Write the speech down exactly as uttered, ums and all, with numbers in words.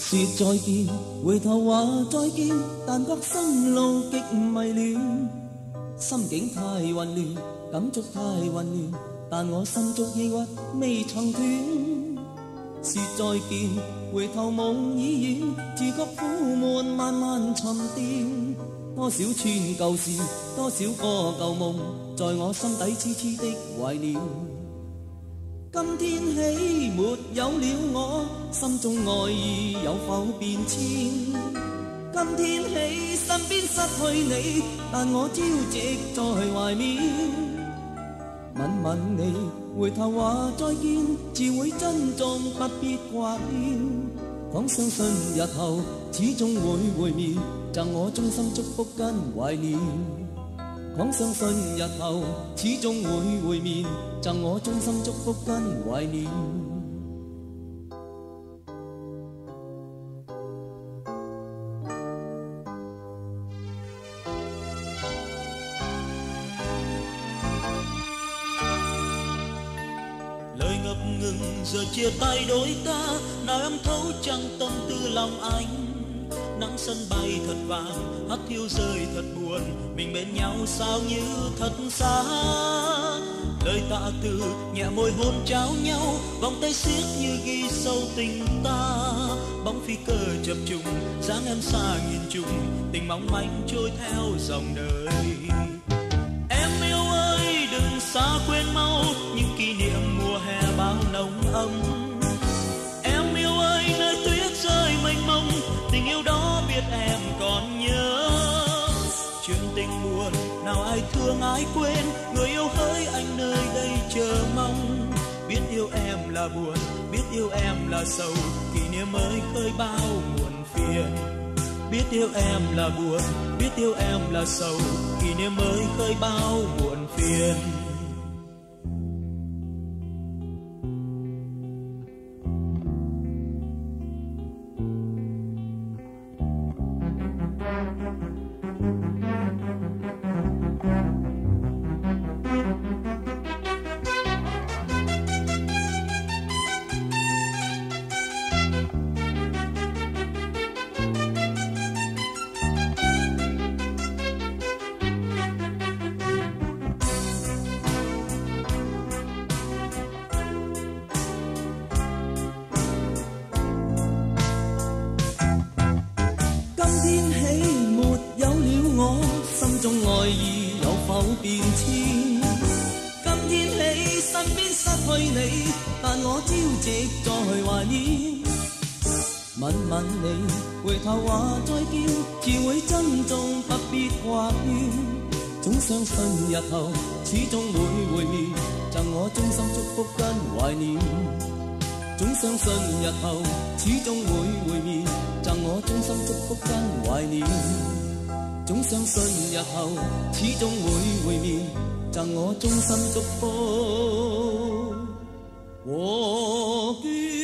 說再見，回頭話再見，但覺心路極迷亂，心境太混亂，感觸太混亂，但我心中抑鬱未曾斷。說再見，回頭夢已遠，自覺苦悶慢慢沉澱。多少串舊事，多少個舊夢，在我心底痴痴的懷念。今天起沒有了我，心中愛意有否變遷？今天起身邊失去你，但我朝夕在懷緬。吻吻你，回頭話再見，自會珍重不必掛念。講相信日後始終會會面，贈我衷心祝福跟懷念。講相信日後始終會會面，贈我衷心祝福跟懷念。 Lời ngập ngừng giờ chia tay đôi ta, nào em thấu chẳng tâm tư lòng anh. Nắng sân bay thật vàng, hắt hiu rơi thật buồn, mình bên nhau sao như thật xa. Lời tạ từ nhẹ môi hôn trao nhau, vòng tay siết như ghi sâu tình ta. Bóng phi cơ chập trùng, dáng em xa nghìn trùng, tình mong manh trôi theo dòng đời. Em yêu ơi đừng xa quên mau, những kỷ niệm mùa hè bao nồng ấm. Em yêu ơi nơi tuyết rơi mênh mông, tình yêu đó biết em còn nhớ. Chuyện tình buồn nào ai thương ai quên, người yêu hỡi anh nơi đây chờ mong. Biết yêu em là buồn, biết yêu em là sầu, kỷ niệm mới khơi bao muộn phiền. Biết yêu em là buồn, biết yêu em là sầu, kỷ niệm mới khơi bao muộn phiền. 相信日後始終會會面，贈我衷心祝福跟懷念。總相信日後始終會會面，贈我衷心祝福跟懷念。總相信日後始終會會面，贈我衷心祝福和眷。